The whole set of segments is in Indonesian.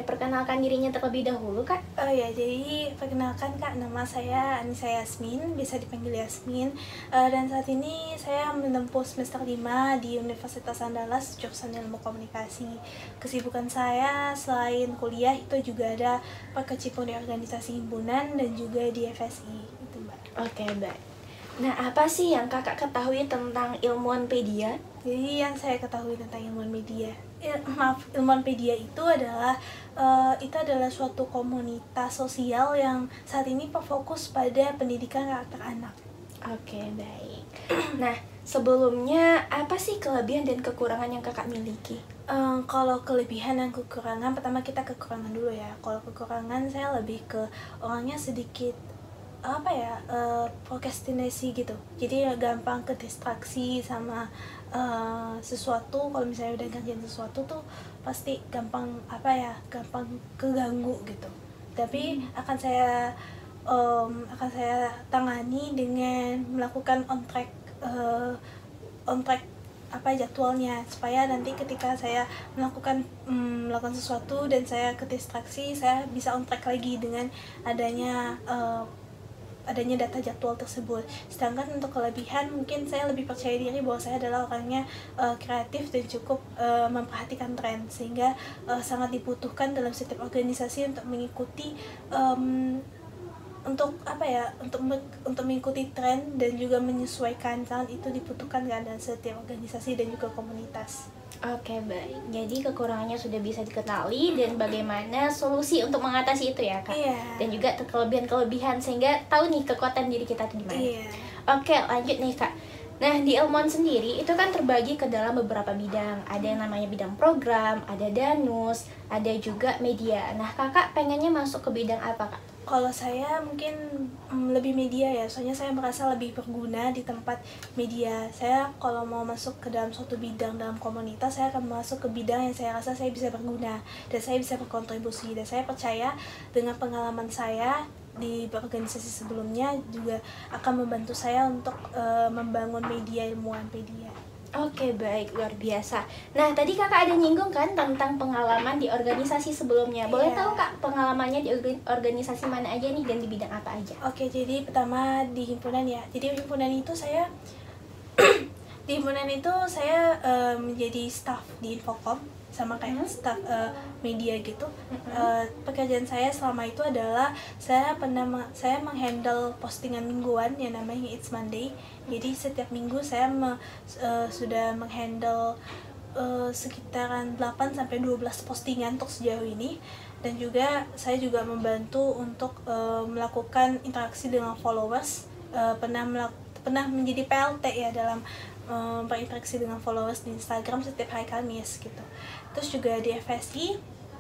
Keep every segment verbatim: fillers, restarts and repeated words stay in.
perkenalkan dirinya terlebih dahulu, Kak? Oh ya, jadi perkenalkan Kak, nama saya Anissa Yasmin, bisa dipanggil Yasmin. Uh, dan saat ini saya menempuh semester lima di Universitas Andalas, jurusan Ilmu Komunikasi. Kesibukan saya selain kuliah itu juga ada berkecimpung di organisasi himpunan dan juga di F S I, itu Mbak. Oke, baik. Nah, apa sih yang kakak ketahui tentang Ilmuanpedia? Jadi yang saya ketahui tentang Ilmuanpedia, il, maaf, Ilmuanpedia itu adalah uh, itu adalah suatu komunitas sosial yang saat ini berfokus pada pendidikan karakter anak. Oke, baik. Nah, sebelumnya apa sih kelebihan dan kekurangan yang kakak miliki? Um, kalau kelebihan dan kekurangan, pertama kita kekurangan dulu ya. Kalau kekurangan saya lebih ke orangnya sedikit apa ya uh, prokrastinasi gitu, jadi gampang ke distraksi sama uh, sesuatu. Kalau misalnya udah ngerjain sesuatu tuh pasti gampang apa ya gampang keganggu gitu. Tapi hmm. akan saya um, akan saya tangani dengan melakukan on track uh, on track apa jadwalnya, supaya nanti ketika saya melakukan um, melakukan sesuatu dan saya ke distraksi, saya bisa on track lagi dengan adanya uh, adanya data jadwal tersebut. Sedangkan untuk kelebihan, mungkin saya lebih percaya diri bahwa saya adalah orangnya uh, kreatif dan cukup uh, memperhatikan tren, sehingga uh, sangat dibutuhkan dalam setiap organisasi untuk mengikuti um, untuk apa ya untuk untuk mengikuti tren dan juga menyesuaikan. Sangat itu dibutuhkan kan dalam setiap organisasi dan juga komunitas. Oke, baik. Jadi kekurangannya sudah bisa dikenali dan bagaimana solusi untuk mengatasi itu ya, Kak? Iya. Dan juga kelebihan-kelebihan sehingga tahu nih kekuatan diri kita itu di mana. Iya. Oke, lanjut nih, Kak. Nah, di Ilmuwan sendiri itu kan terbagi ke dalam beberapa bidang. Ada yang namanya bidang program, ada danus, ada juga media. Nah, Kakak pengennya masuk ke bidang apa, Kak? Kalau saya mungkin mm, lebih media ya, soalnya saya merasa lebih berguna di tempat media. Saya kalau mau masuk ke dalam suatu bidang dalam komunitas, saya akan masuk ke bidang yang saya rasa saya bisa berguna dan saya bisa berkontribusi. Dan saya percaya dengan pengalaman saya di organisasi sebelumnya juga akan membantu saya untuk uh, membangun media Ilmuanpedia. Oke, baik, luar biasa. Nah, tadi kakak ada nyinggung kan tentang pengalaman di organisasi sebelumnya. Boleh yeah. tahu kak pengalamannya di organisasi mana aja nih dan di bidang apa aja? Oke, jadi pertama di himpunan ya. Jadi himpunan itu saya di himpunan itu saya uh, menjadi staff di Infocom, sama kayak hmm. staff uh, media gitu. Hmm. Uh, pekerjaan saya selama itu adalah saya pernah saya menghandle postingan mingguan yang namanya It's Monday. Jadi setiap minggu saya me, uh, sudah menghandle uh, sekitaran delapan sampai dua belas postingan untuk sejauh ini. Dan juga saya juga membantu untuk uh, melakukan interaksi dengan followers. Uh, pernah melak pernah menjadi P L T ya dalam um, berinteraksi dengan followers di Instagram setiap hari Kamis gitu. Terus juga di F S I,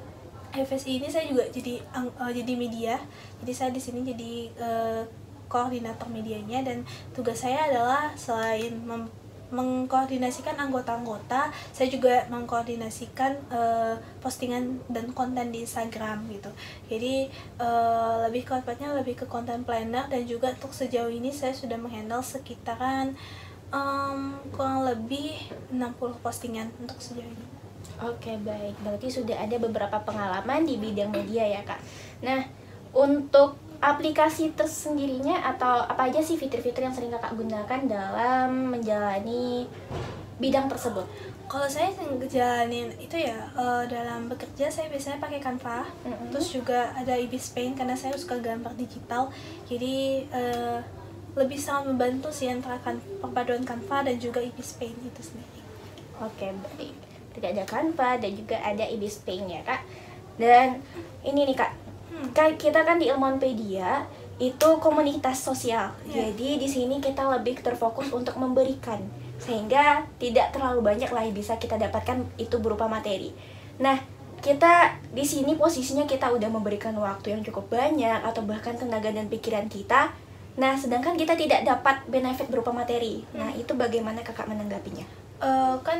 F S I ini saya juga jadi uh, jadi media. Jadi saya di sini jadi uh, koordinator medianya, dan tugas saya adalah selain mem mengkoordinasikan anggota-anggota, saya juga mengkoordinasikan uh, postingan dan konten di Instagram gitu. Jadi uh, lebih ke tepatnya lebih ke content planner, dan juga untuk sejauh ini saya sudah menghandle sekitaran um, kurang lebih enam puluh postingan untuk sejauh ini. Oke, baik. Berarti sudah ada beberapa pengalaman di bidang media ya, Kak. Nah, untuk aplikasi tersendirinya atau apa aja sih fitur-fitur yang sering kakak gunakan dalam menjalani bidang tersebut? Kalau saya ngejalanin itu ya uh, dalam bekerja saya biasanya pakai Canva, mm-hmm. terus juga ada Ibis Paint karena saya suka gambar digital. Jadi uh, lebih sangat membantu sih antara kan, perpaduan Canva dan juga Ibis Paint itu sendiri. Oke, baik. Tidak ada Canva dan juga ada Ibis Paint ya, Kak. Dan ini nih, Kak. Kan kita kan di Ilmuanpedia itu komunitas sosial. Yeah. Jadi di sini kita lebih terfokus untuk memberikan, sehingga tidak terlalu banyak lah yang bisa kita dapatkan itu berupa materi. Nah, kita di sini posisinya kita udah memberikan waktu yang cukup banyak atau bahkan tenaga dan pikiran kita. Nah, sedangkan kita tidak dapat benefit berupa materi. Nah, itu bagaimana kakak menanggapinya? Uh, kan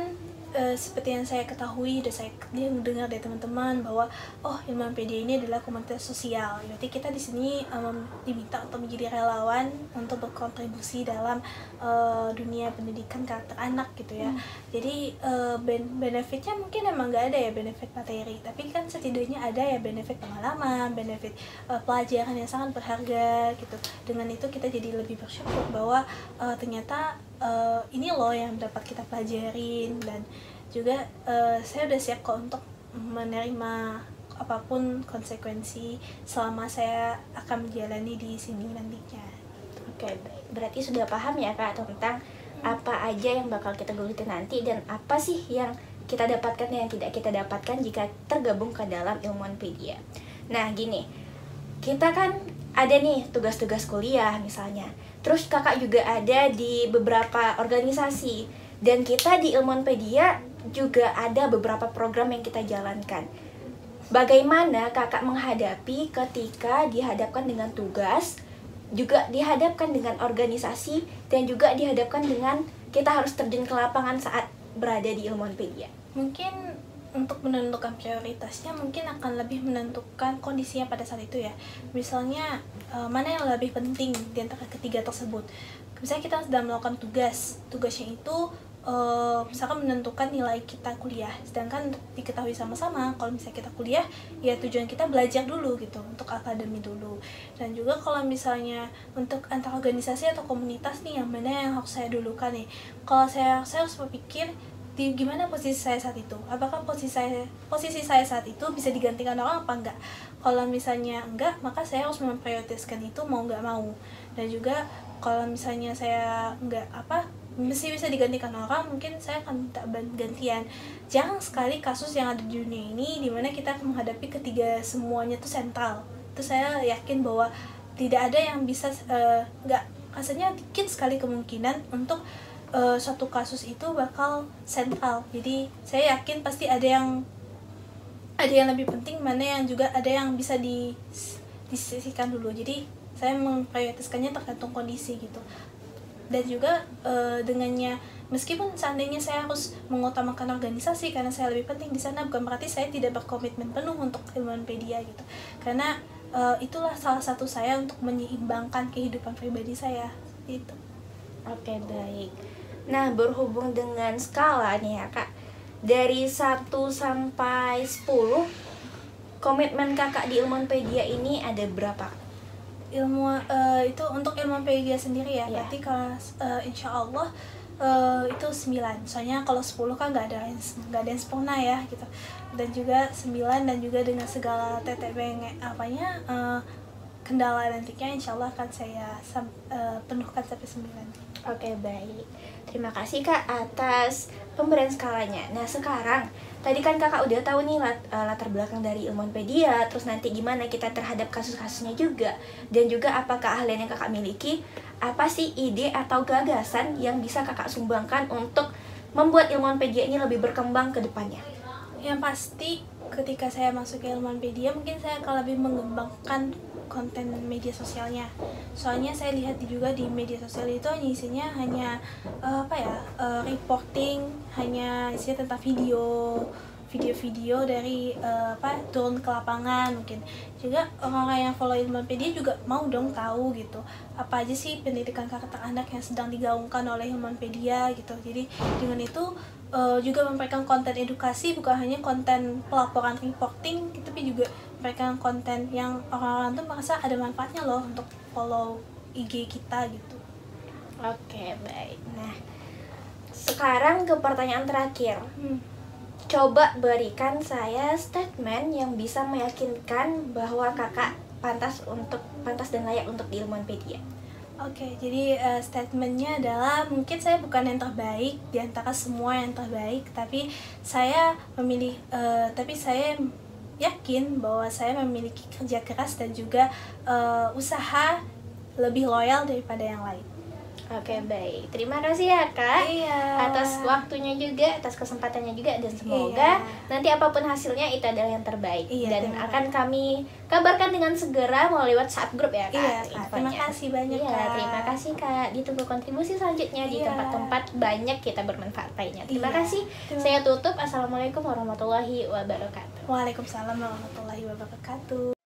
uh, seperti yang saya ketahui dan saya dengar dari teman-teman bahwa oh Ilmanpedia ini adalah komunitas sosial. Berarti kita di sini um, diminta untuk menjadi relawan untuk berkontribusi dalam uh, dunia pendidikan karakter anak gitu ya. Hmm. Jadi uh, ben- benefitnya mungkin emang nggak ada ya benefit materi, tapi kan setidaknya ada ya benefit pengalaman, benefit uh, pelajaran yang sangat berharga gitu. Dengan itu kita jadi lebih bersyukur bahwa uh, ternyata uh, ini loh yang dapat kita pelajarin, dan juga uh, saya udah siap kok untuk menerima apapun konsekuensi selama saya akan menjalani di sini nantinya. Oke, berarti sudah paham ya Kak tentang apa aja yang bakal kita geluti nanti dan apa sih yang kita dapatkan dan yang tidak kita dapatkan jika tergabung ke dalam Ilmanpedia. Nah gini, kita kan ada nih tugas-tugas kuliah misalnya, terus kakak juga ada di beberapa organisasi, dan kita di Ilmanpedia juga ada beberapa program yang kita jalankan. Bagaimana kakak menghadapi ketika dihadapkan dengan tugas, juga dihadapkan dengan organisasi, dan juga dihadapkan dengan kita harus terjun ke lapangan saat berada di Ilmanpedia? Mungkin untuk menentukan prioritasnya mungkin akan lebih menentukan kondisinya pada saat itu ya. Misalnya uh, mana yang lebih penting di antara ketiga tersebut. Misalnya kita sedang melakukan tugas, tugasnya itu uh, misalkan menentukan nilai kita kuliah. Sedangkan diketahui sama-sama kalau misalnya kita kuliah, ya tujuan kita belajar dulu gitu, untuk akademi dulu. Dan juga kalau misalnya untuk antar organisasi atau komunitas nih, yang mana yang harus saya dulukan nih. Kalau saya, saya harus berpikir di gimana posisi saya saat itu, apakah posisi saya posisi saya saat itu bisa digantikan orang apa enggak. Kalau misalnya enggak, maka saya harus memprioritaskan itu mau enggak mau. Dan juga kalau misalnya saya enggak apa mesti bisa digantikan orang, mungkin saya akan minta gantian. Jangan sekali kasus yang ada di dunia ini dimana kita menghadapi ketiga semuanya itu sentral. Itu saya yakin bahwa tidak ada yang bisa uh, enggak, rasanya dikit sekali kemungkinan untuk Uh, suatu kasus itu bakal sentral. Jadi saya yakin pasti ada yang ada yang lebih penting, mana yang juga ada yang bisa di, disisihkan dulu. Jadi saya memprioritaskannya tergantung kondisi gitu. Dan juga uh, dengannya, meskipun seandainya saya harus mengutamakan organisasi karena saya lebih penting di sana, bukan berarti saya tidak berkomitmen penuh untuk Ilmanpedia gitu. Karena uh, itulah salah satu saya untuk menyeimbangkan kehidupan pribadi saya gitu. Oke, baik. Nah, berhubung dengan skala nih ya Kak, dari satu sampai sepuluh, komitmen kakak di Ilmanpedia ini ada berapa? Ilmu uh, itu untuk Ilmanpedia sendiri ya, yeah. Berarti kalau uh, insya Allah uh, itu sembilan. Soalnya kalau sepuluh kan nggak ada nggak ada yang sempurna ya gitu. Dan juga sembilan, dan juga dengan segala T T B yang apanya uh, kendala nantinya insya Allah akan saya uh, penuhkan sampai sembilan. Oke, baik. Terima kasih Kak atas pemberian skalanya. Nah sekarang, tadi kan kakak udah tahu nih lat, uh, latar belakang dari Ilmanpedia, terus nanti gimana kita terhadap kasus-kasusnya juga, dan juga apa keahlian yang kakak miliki, apa sih ide atau gagasan yang bisa kakak sumbangkan untuk membuat Ilmanpedia ini lebih berkembang ke depannya? Yang pasti ketika saya masuk ke Ilmanpedia, mungkin saya akan lebih mengembangkan konten media sosialnya. Soalnya saya lihat juga di media sosial itu hanya isinya hanya uh, apa ya uh, reporting, hanya isinya tentang video video-video dari uh, apa turun ke lapangan. Mungkin juga orang-orang yang follow Ilmanpedia juga mau dong tahu gitu apa aja sih pendidikan karakter anak yang sedang digaungkan oleh Ilmanpedia gitu. Jadi dengan itu uh, juga memberikan konten edukasi, bukan hanya konten pelaporan reporting, tapi juga memberikan konten yang orang-orang tuh merasa ada manfaatnya loh untuk follow I G kita gitu. Oke, baik. Nah sekarang ke pertanyaan terakhir. hmm. Coba berikan saya statement yang bisa meyakinkan bahwa kakak pantas untuk pantas dan layak untuk di Ilmanpedia. Oke, jadi uh, statementnya adalah mungkin saya bukan yang terbaik di antara semua yang terbaik, tapi saya memilih, uh, tapi saya yakin bahwa saya memiliki kerja keras dan juga uh, usaha lebih loyal daripada yang lain. Oke, baik. Terima kasih ya, Kak. Iya. Atas waktunya juga, atas kesempatannya juga, dan semoga Iya. nanti apapun hasilnya itu adalah yang terbaik. Iya, dan terima akan kami kabarkan dengan segera melalui WhatsApp grup ya, Kak. Iya, Kak. infonya. Terima kasih banyak, Iya, Kak. terima kasih, Kak. Ditunggu kontribusi selanjutnya di Iya. tempat-tempat banyak kita bermanfaat lainnya. Terima Iya. kasih. Terima- Saya tutup. Assalamualaikum warahmatullahi wabarakatuh. Waalaikumsalam warahmatullahi wabarakatuh.